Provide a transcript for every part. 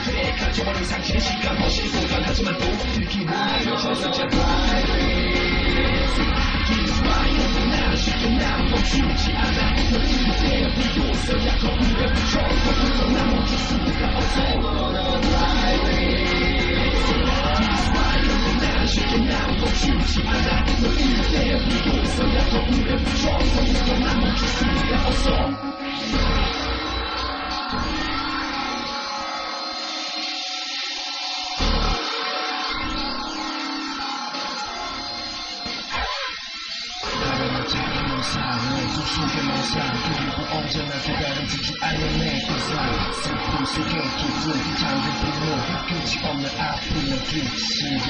그래 가져버린 상실의 시간 허실 공간 하지만 또 들키고 멈춰서 제발 난 쉽게 난 멈추지 않아 너 이제 비로소야 거울에 비춰 거울로 난 멈출 수가 없어 난 쉽게 난 멈추지 않아 너 이제 비로소야 거울에 비춰 거울로 난 멈출 수가 없어 그리고 언제나 기다린 지지 않는 내 구상 슬픔 속에 깊은 잠든 분노 끝이 없는 아픔의 기침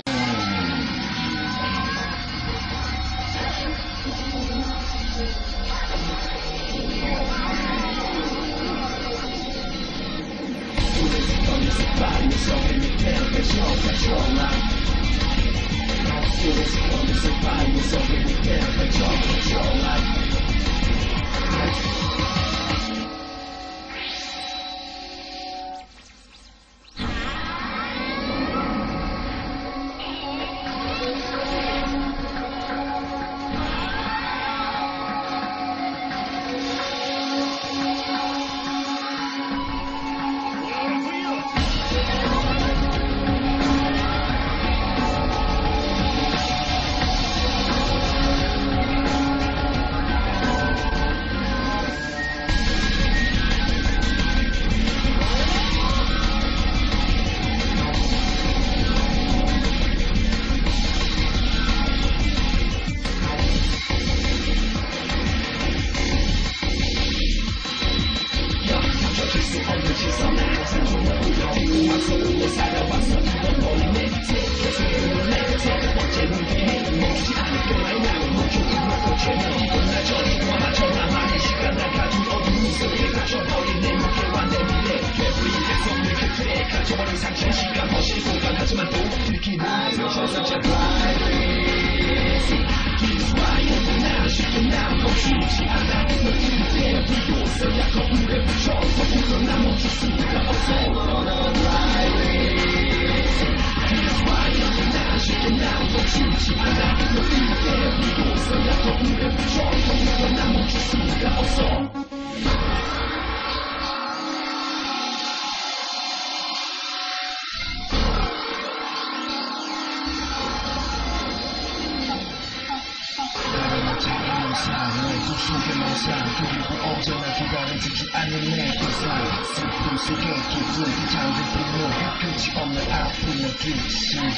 그리고 언제나 기다려지지 않는 내 구상 슬픔 속에 깊은 잠든 분노 끝이 없는 아픔의 기침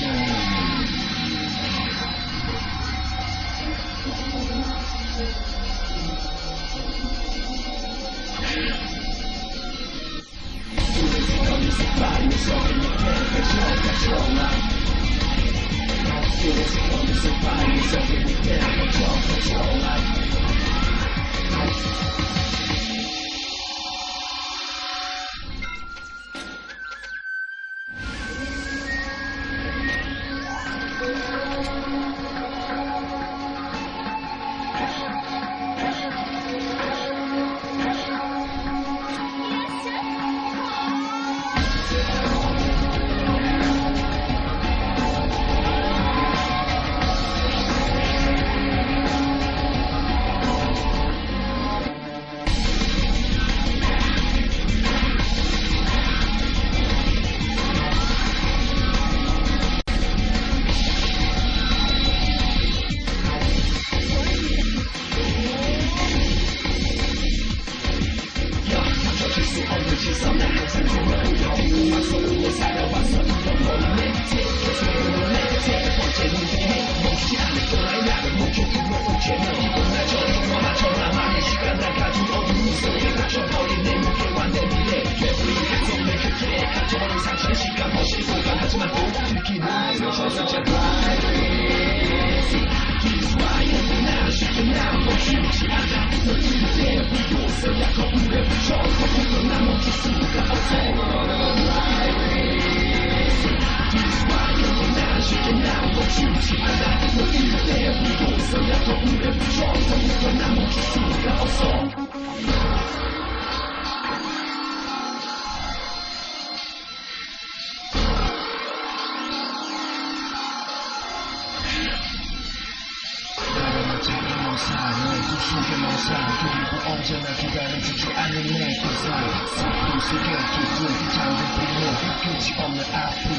영상 그리고 언제나 기다려주지 않는 내 기상 슬픔 속에 깊은 잠든 분노 끝이 없는 아픔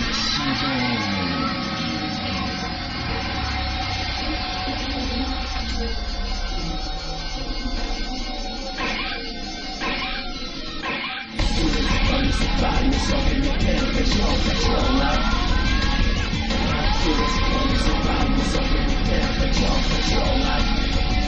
느끼시고 Body is something you can't control life. Body is something you can't control life.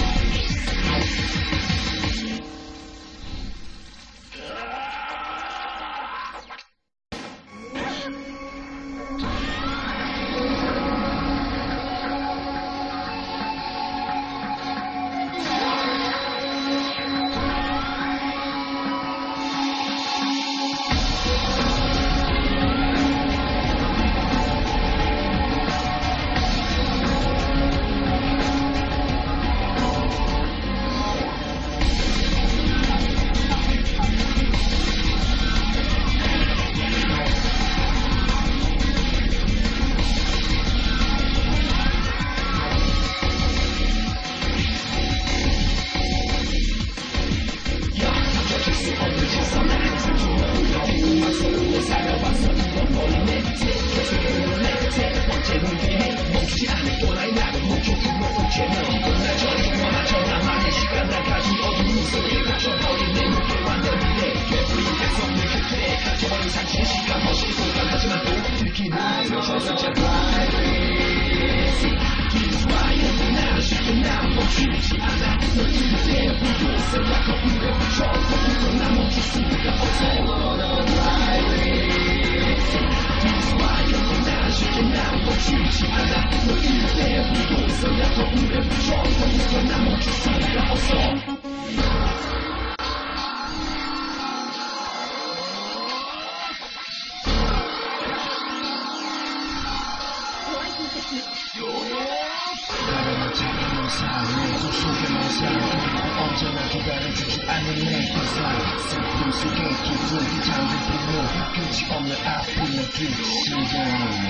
언제나 기다려주지 않는 내 기상 슬픔 속에 깊은 잠든 분노 끝이 없는 아픔 느끼시고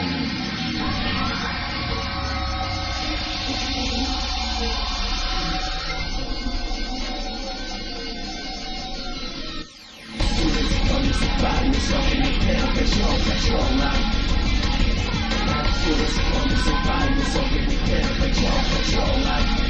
Body is something you can't control life. Body is something you can't control life.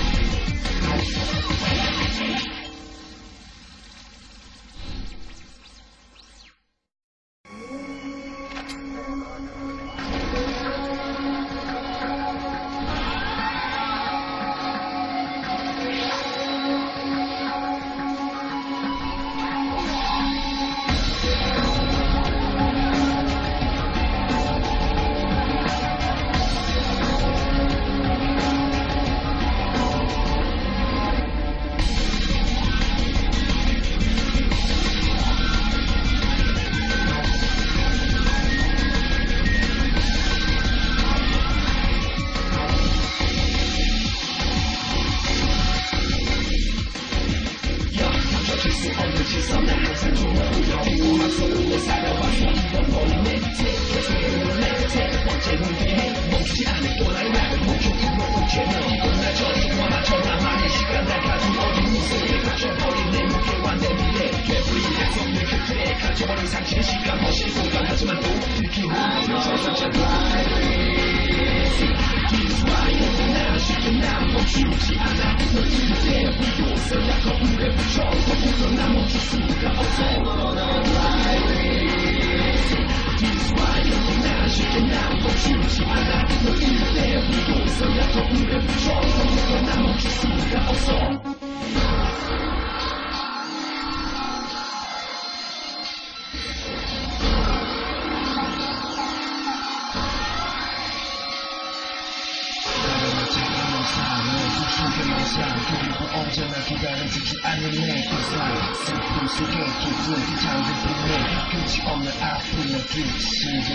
언제나 기다려주지 않는 내 기상 슬픔 속에 깊은 잠든 분노 끝이 없는 아픔 느끼시고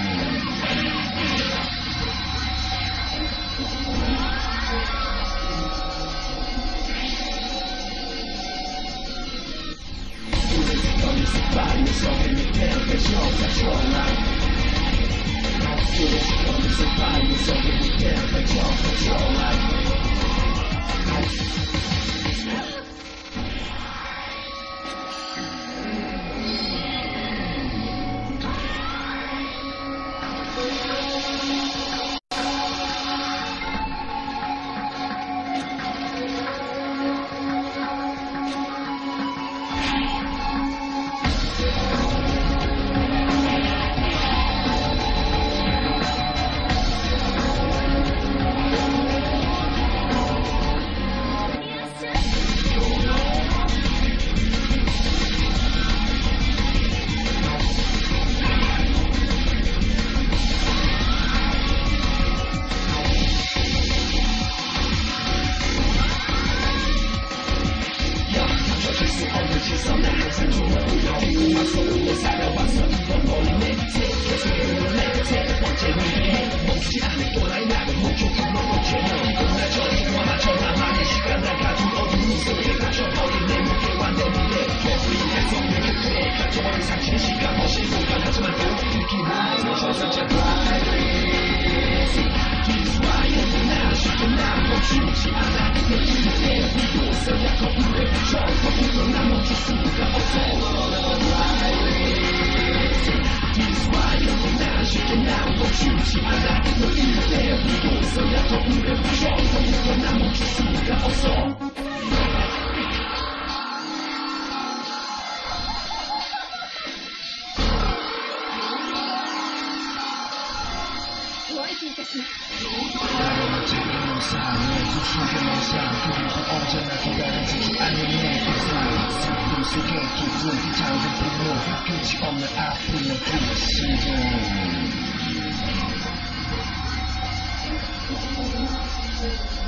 Body is something you can't control life. Body is something you can't control life. 벗어 제발 뒤집어야 쉽게 난 멈추지 않아 내 기대에 비로소야 거울에 비춰 거기서 난 멈출 수가 없어 뒤집어야 난 쉽게 난 멈추지 않아 내 기대에 비로소야 거울에 비춰 거기서 난 멈출 수가 없어 나를 지키는 영상 내 조심의 영상 그리고 언제나 기다려지지 않는 내 일상 슬픔 속에 깊은 잠든 분노 끝이 없는 아픔의 뒷시도